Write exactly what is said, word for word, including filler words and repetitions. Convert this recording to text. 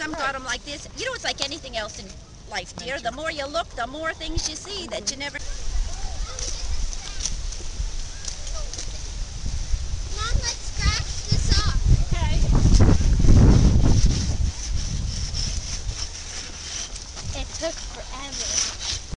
some got them like this. You know, it's like anything else in life, dear. The more you look, the more things you see that you never... Mom, let's scratch this off. Okay. It took forever.